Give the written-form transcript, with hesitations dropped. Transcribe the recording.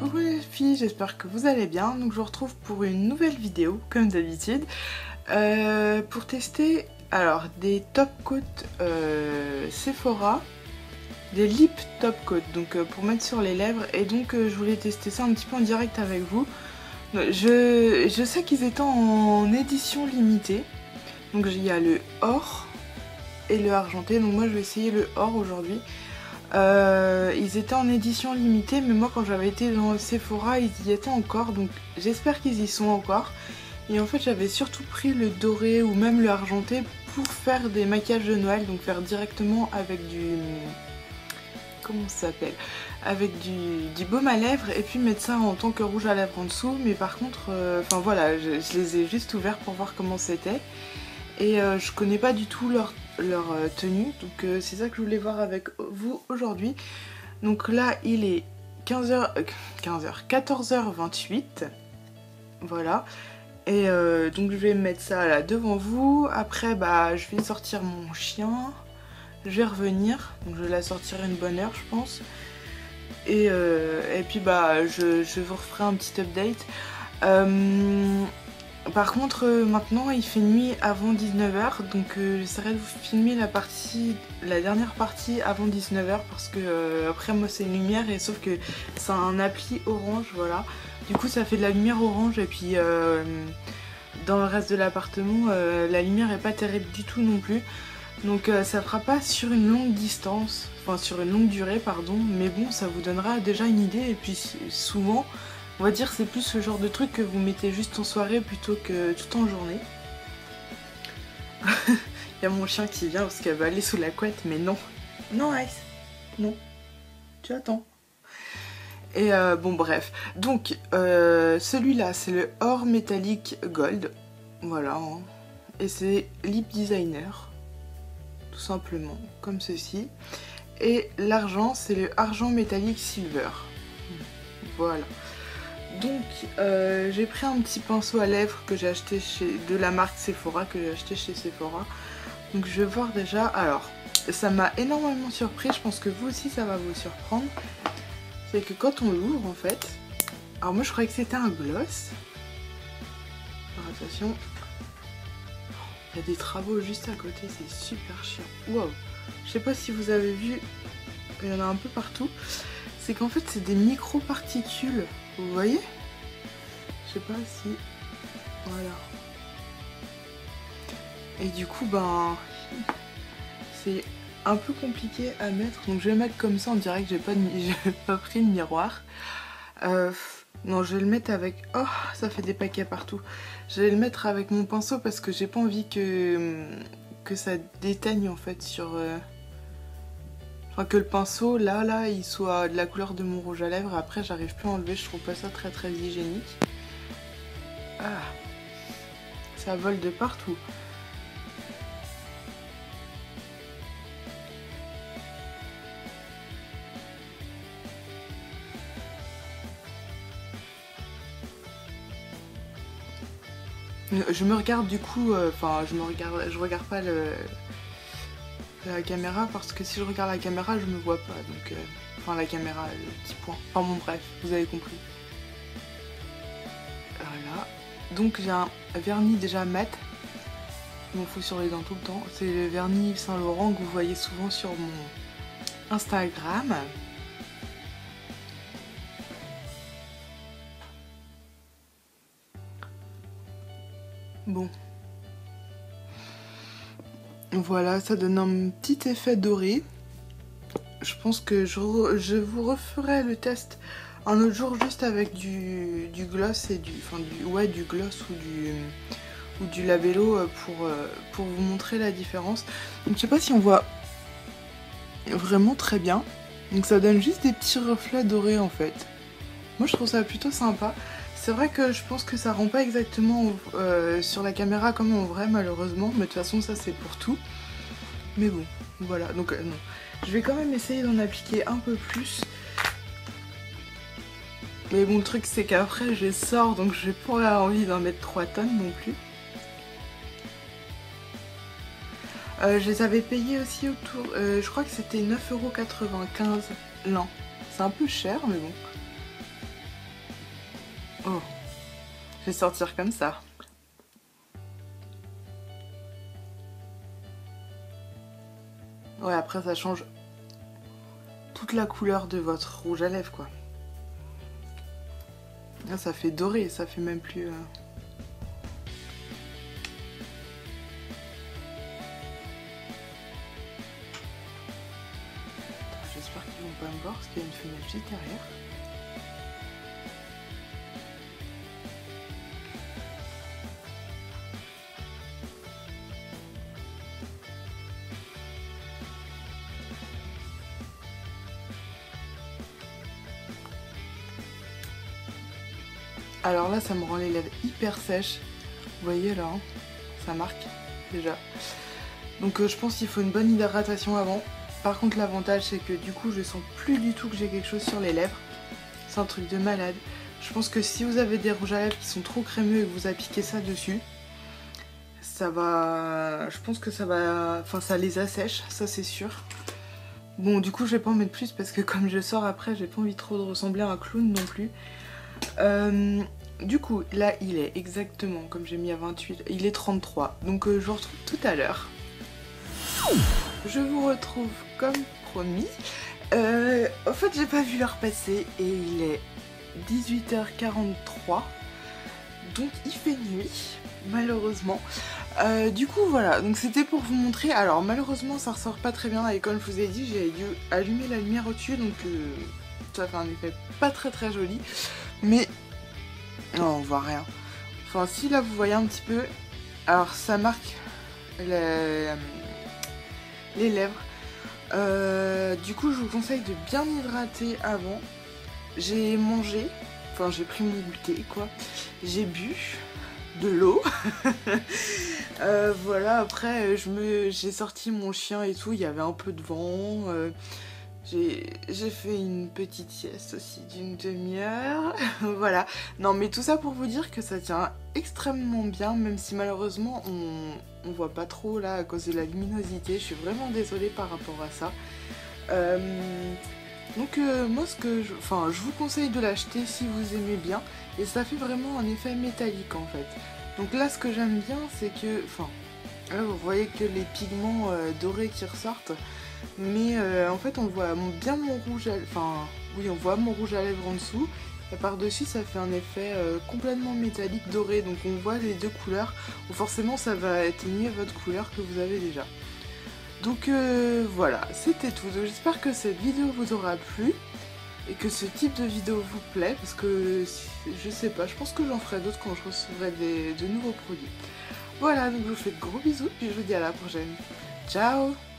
Coucou les filles, j'espère que vous allez bien. Donc je vous retrouve pour une nouvelle vidéo, comme d'habitude, pour tester alors des top coat Sephora, des lip top coat, donc pour mettre sur les lèvres. Et donc je voulais tester ça un petit peu en direct avec vous. Je sais qu'ils étaient en édition limitée, donc il y a le or et le argenté. Donc moi je vais essayer le or aujourd'hui. Ils étaient en édition limitée, mais moi quand j'avais été dans Sephora ils y étaient encore, donc j'espère qu'ils y sont encore. Et en fait j'avais surtout pris le doré ou même le argenté pour faire des maquillages de Noël, donc faire directement avec du... comment ça s'appelle, avec du baume à lèvres et puis mettre ça en tant que rouge à lèvres en dessous. Mais par contre, enfin voilà, je les ai juste ouverts pour voir comment c'était. Et je connais pas du tout leur tenue, donc c'est ça que je voulais voir avec vous aujourd'hui. Donc là il est 14h28, voilà. Et donc je vais mettre ça là devant vous. Après bah je vais sortir mon chien, je vais revenir, donc je vais la sortir une bonne heure je pense. Et puis bah je vous referai un petit update. Par contre maintenant il fait nuit avant 19h, donc j'essaierai de vous filmer la dernière partie avant 19h parce que après moi c'est une lumière, et sauf que c'est un appli orange, voilà. Du coup ça fait de la lumière orange, et puis dans le reste de l'appartement la lumière est pas terrible du tout non plus. Donc ça fera pas sur une longue distance, enfin sur une longue durée pardon, mais bon ça vous donnera déjà une idée. Et puis souvent on va dire c'est plus ce genre de truc que vous mettez juste en soirée plutôt que tout en journée. Il y a mon chien qui vient parce qu'elle va aller sous la couette, mais non. Non Ice, non. Tu attends. Et bon bref. Donc celui-là c'est le or métallique gold. Voilà. Hein. Et c'est Lip Designer. Tout simplement, comme ceci. Et l'argent c'est le argent métallique silver. Voilà. Donc j'ai pris un petit pinceau à lèvres que j'ai acheté de la marque Sephora, que j'ai acheté chez Sephora. Donc je vais voir déjà. Alors ça m'a énormément surpris, je pense que vous aussi ça va vous surprendre. C'est que quand on l'ouvre en fait, alors moi je croyais que c'était un gloss. Alors attention, il y a des travaux juste à côté, c'est super chiant. Waouh, je sais pas si vous avez vu, il y en a un peu partout. C'est qu'en fait c'est des micro-particules. Vous voyez? Je sais pas si... Voilà. Et du coup, ben... c'est un peu compliqué à mettre. Donc je vais le mettre comme ça, on dirait que j'ai pas pris le miroir. Non, je vais le mettre avec... Oh, ça fait des paquets partout. Je vais le mettre avec mon pinceau parce que j'ai pas envie que ça déteigne en fait sur... Enfin, que le pinceau, là, il soit de la couleur de mon rouge à lèvres. Après, j'arrive plus à enlever, je trouve pas ça très hygiénique. Ah, ça vole de partout. Je me regarde du coup, enfin, je regarde pas la caméra, parce que si je regarde la caméra je me vois pas, donc enfin la caméra, le petit point, enfin bon bref, vous avez compris. Voilà, donc j'ai un vernis déjà mat, je m'en fous sur les dents tout le temps, c'est le vernis Yves Saint Laurent que vous voyez souvent sur mon Instagram. Bon. Voilà, ça donne un petit effet doré. Je pense que je vous referai le test un autre jour juste avec du gloss et du gloss ou du labello pour vous montrer la différence. Donc je sais pas si on voit vraiment très bien. Donc ça donne juste des petits reflets dorés en fait. Moi je trouve ça plutôt sympa. C'est vrai que je pense que ça rend pas exactement sur la caméra comme en vrai malheureusement, mais de toute façon ça c'est pour tout. Mais bon, voilà, donc non. Je vais quand même essayer d'en appliquer un peu plus. Mais bon, le truc c'est qu'après je sors, donc j'ai pas envie d'en mettre 3 tonnes non plus. Je les avais payés aussi autour, je crois que c'était 9,95 € l'an. C'est un peu cher mais bon. Oh, je vais sortir comme ça. Ouais, après ça change toute la couleur de votre rouge à lèvres, quoi. Là, ça fait doré, ça fait même plus... J'espère qu'ils vont pas me voir parce qu'il y a une fenêtre juste derrière. Alors là, ça me rend les lèvres hyper sèches. Vous voyez là, hein, ça marque déjà. Donc je pense qu'il faut une bonne hydratation avant. Par contre, l'avantage, c'est que du coup, je sens plus du tout que j'ai quelque chose sur les lèvres. C'est un truc de malade. Je pense que si vous avez des rouges à lèvres qui sont trop crémeux et que vous appliquez ça dessus, ça va... Je pense que ça va... Enfin, ça les assèche, ça c'est sûr. Bon, du coup, je vais pas en mettre plus parce que comme je sors après, j'ai pas envie trop de ressembler à un clown non plus. Du coup, là, il est exactement, comme j'ai mis à 28, il est 33. Donc, je vous retrouve tout à l'heure. Je vous retrouve comme promis. En fait, j'ai pas vu l'heure passer et il est 18h43. Donc, il fait nuit, malheureusement. Du coup, voilà. Donc, c'était pour vous montrer. Alors, malheureusement, ça ressort pas très bien. Et comme je vous ai dit, j'ai dû allumer la lumière au-dessus. Donc, ça fait un effet pas très joli. Mais non, on voit rien. Enfin, si là vous voyez un petit peu, alors ça marque les lèvres. Du coup, je vous conseille de bien hydrater avant. J'ai mangé, enfin j'ai pris mon goûter quoi. J'ai bu de l'eau. Voilà, après j'ai sorti mon chien et tout, il y avait un peu de vent. J'ai fait une petite sieste aussi d'une demi-heure. Voilà. Non mais tout ça pour vous dire que ça tient extrêmement bien, même si malheureusement on voit pas trop là à cause de la luminosité. Je suis vraiment désolée par rapport à ça. Donc moi je vous conseille de l'acheter si vous aimez bien. Et ça fait vraiment un effet métallique en fait. Donc là ce que j'aime bien c'est que... Enfin, là vous voyez que les pigments dorés qui ressortent. Mais en fait on voit bien mon rouge à... Enfin oui on voit mon rouge à lèvres en dessous. Et par dessus ça fait un effet complètement métallique doré. Donc on voit les deux couleurs. Où forcément ça va atténuer votre couleur que vous avez déjà. Donc voilà, c'était tout. Donc j'espère que cette vidéo vous aura plu. Et que ce type de vidéo vous plaît. Parce que je sais pas, je pense que j'en ferai d'autres quand je recevrai de nouveaux produits. Voilà, donc je vous fais de gros bisous. Puis je vous dis à la prochaine. Ciao!